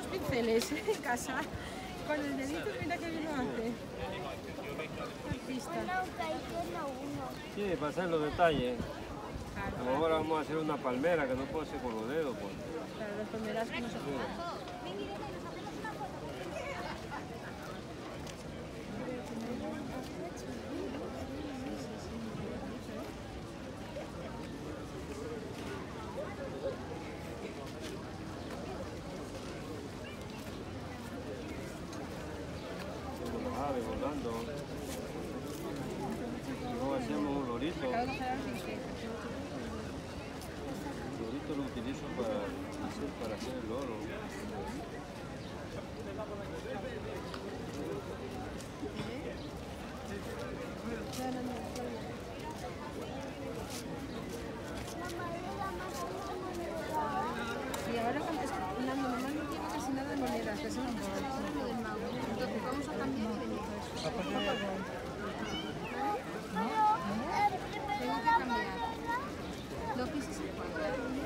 pinceles en casa. Con el dedito, mira qué bien lo hace. Artista. Sí, pasar los detalles. Claro, Ahora vamos a hacer una palmera que no puedo hacer con los dedos. Pues. claro, las palmeras que no se pueden. Volando. Luego hacemos un lorito. El lorito lo utilizo para hacer el loro. Y ahora cuando la mamá no tiene casi nada de monedas, eso no entonces vamos a cambiar y venimos. Tengo que cambiar. No pises el cuadro.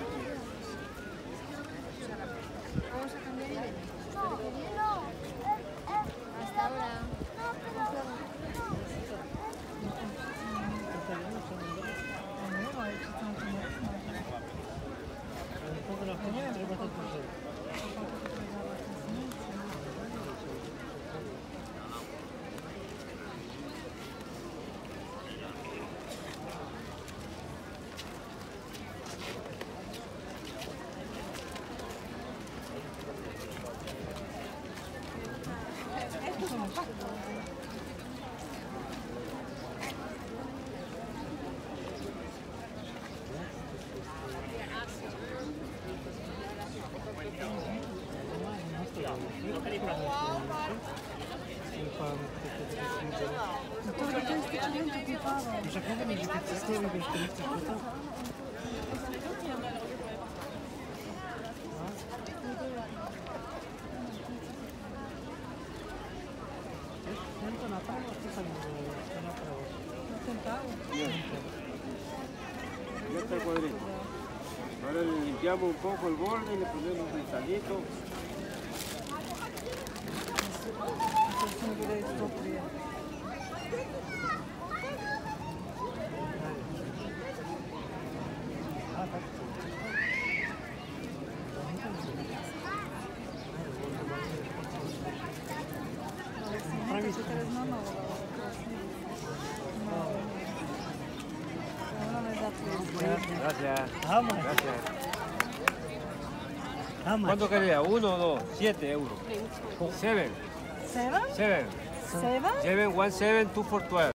Vamos a cambiar y venimos. Hasta ahora. Ya está el cuadrito. Ahora le limpiamos un poco el borde y le ponemos un cristalito. Gracias. Gracias. ¿Cuánto quería? ¿1 o 2? 7 euros. 7. 7? 7. 7? 7, 1, 7, 2 for 12.